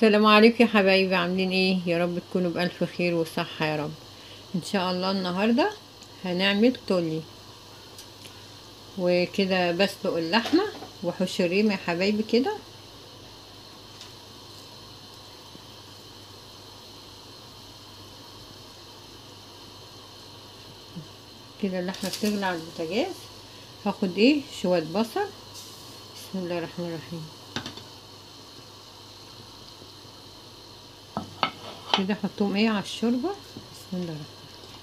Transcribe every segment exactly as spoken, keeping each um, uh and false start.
السلام عليكم يا حبايبي، عاملين ايه؟ يا رب تكونوا بألف خير وصحة يا رب. ان شاء الله النهاردة هنعمل تولي وكده. بسلق اللحمة وحش الريم يا حبايبي كده. كده اللحمة بتغلي على البوتاجاز. هاخد ايه شوية بصل. بسم الله الرحمن الرحيم. كده احطهم ايه على الشوربة. بسم الله الرحمن.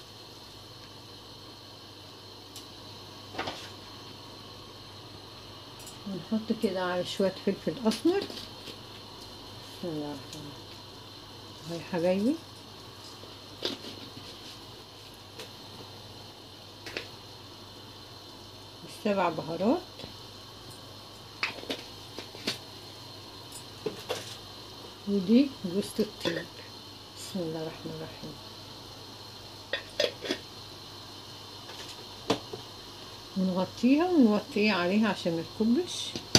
ونحط كده على شوية فلفل اسمر. بسم الله الرحمن الرحيم. اهو يا حبايبي السبع بهارات. ودي جوز الطيب. بسم الله الرحمن الرحيم. ونغطيها ونغطيها عليها عشان ما تكبش.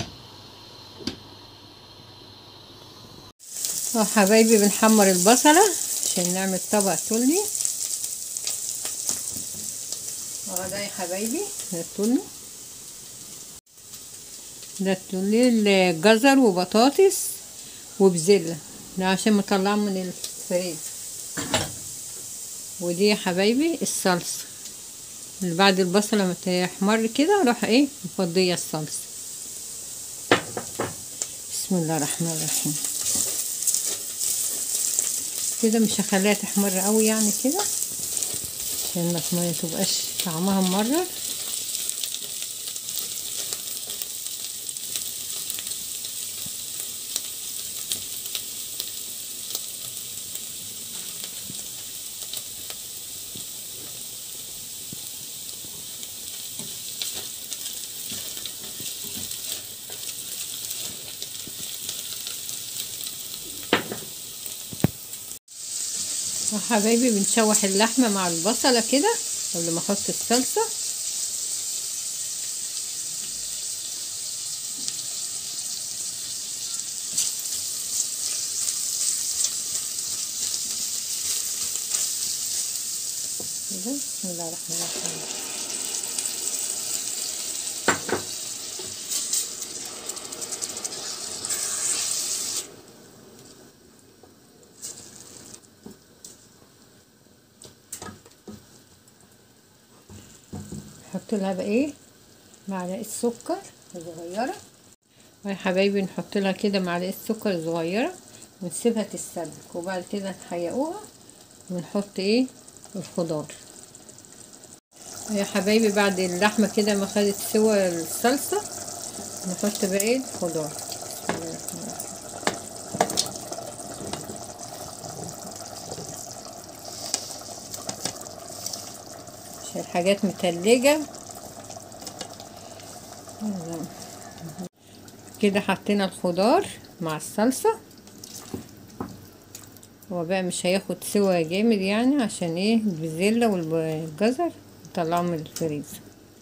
اهو حبايبي بنحمر البصلة عشان نعمل طبق تولي. اهو ده يا حبايبي ده التولي. ده التولي الجزر وبطاطس وبزلة، ده عشان مطلعه من الفريز. ودي يا حبايبي الصلصة اللي بعد البصلة ما تحمر كده اروح ايه مفضية الصلصة. بسم الله الرحمن الرحيم. كده مش هخليها تحمر قوي يعني كده عشان ما تبقاش طعمها ممرر. حبايبي بنشوح اللحمة مع البصلة كده قبل ما احط الصلصة. بسم الله الرحمن الرحيم. نحط لها بقى ايه معلقه سكر صغيره. يا حبايبي نحط لها كده معلقه سكر صغيره ونسيبها تتسبك، وبعد كده نحيقوها ونحط ايه الخضار. يا حبايبي بعد اللحمه كده ما خدت سوى الصلصه نحط بقى ايه الخضار. عشان الحاجات متلجه كده. حطينا الخضار مع الصلصة، هو بقى مش هياخد سوا جامد يعني عشان ايه البزلة والجزر نطلعهم من الفريزر.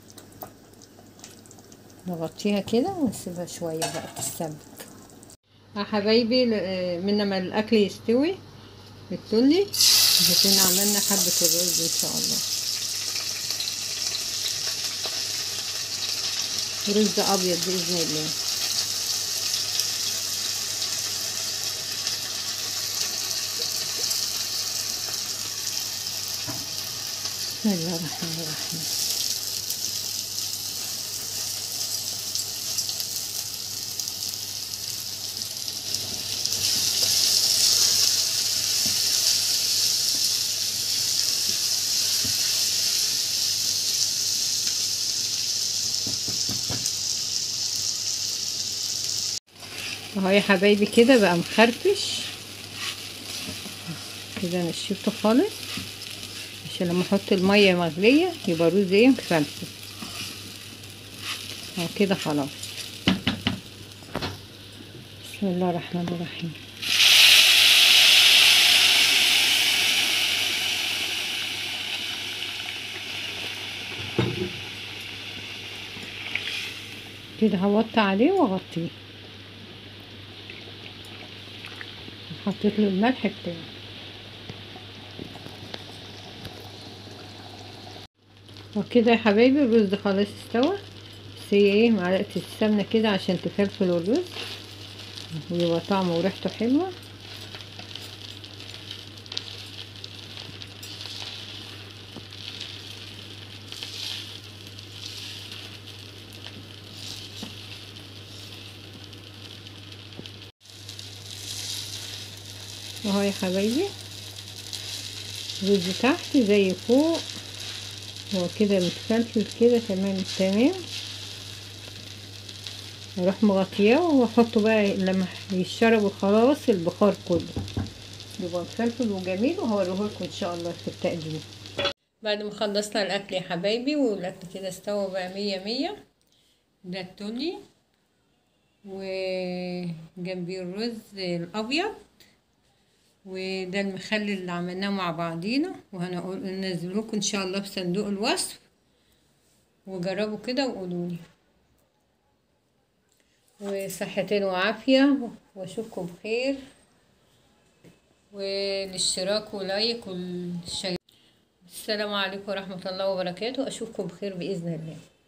نغطيها كده ونسيبها شوية بقى تتسبك. يا حبايبي من ما الاكل يستوي التولي هكون عملنا حبة الرز ان شاء الله. رز ابيض باذن الله. بسم الله الرحمن الرحيم. اهو يا حبايبي كده بقى مخرفش كده، نشفته خالص عشان لما احط الميه مغليه يبقى رز ايه مخلفل. اهو كده خلاص. بسم الله الرحمن الرحيم. كده هوطي عليه واغطيه حطيت له الملح بتاعي. وكده يا حبايبي الرز خلاص استوى، بس هي ايه معلقه السمنه كده عشان تفلفل الرز ويبقى طعمه وريحته حلوه. اهو يا حبايبي الرز تحت زي فوق، هو كده متفلفل كده تمام تمام. اروح مغطياه واحطه بقى لما يشرب خلاص البخار كله يبقى مفلفل وجميل، وهوريهولكم ان شاء الله في التقديم. بعد ما خلصنا الاكل يا حبايبي والاكل كده استوى بقى مية مية، ده التولي وجنبيه الرز الابيض، وده المخلل اللي عملناه مع بعضينا، وهنقول ننزلهولكم ان شاء الله في صندوق الوصف، وجربوا كده وقولولي. وصحتين وعافية واشوفكم بخير، والاشتراك ولايك والشير. السلام عليكم ورحمة الله وبركاته، اشوفكم بخير بإذن الله.